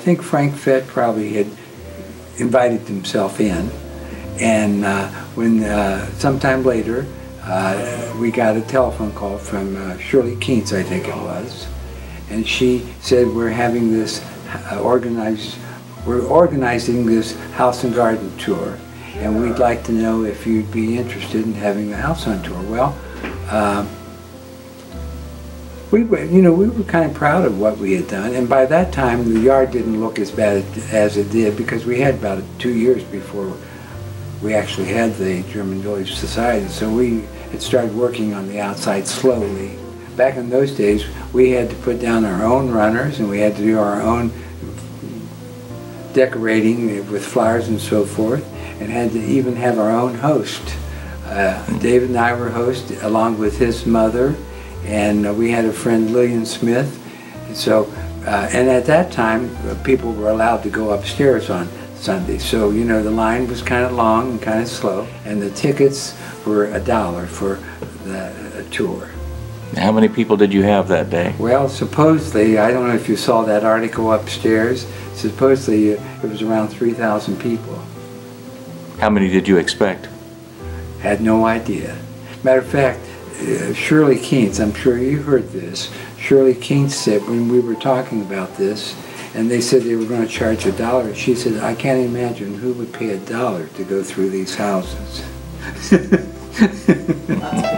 think Frank Fett probably had invited himself in, and when sometime later we got a telephone call from Shirley Keens, I think it was, and she said, we're having this we're organizing this house and garden tour, and we'd like to know if you'd be interested in having the house on tour. Well, we were kind of proud of what we had done, and by that time the yard didn't look as bad as it did, because we had about 2 years before we actually had the German Village Society, so we had started working on the outside slowly. Back in those days, we had to put down our own runners, and we had to do our own decorating with flowers and so forth, and had to even have our own host. David and I were hosts, along with his mother, and we had a friend, Lillian Smith. So, and at that time, people were allowed to go upstairs on Sunday. So, you know, the line was kind of long and kind of slow, and the tickets were $1 for the tour. How many people did you have that day? Well, supposedly, I don't know if you saw that article upstairs, supposedly it was around 3,000 people. How many did you expect? Had no idea. Matter of fact, Shirley Keens, I'm sure you heard this, Shirley Keens said when we were talking about this, and they said they were going to charge $1, she said, I can't imagine who would pay $1 to go through these houses.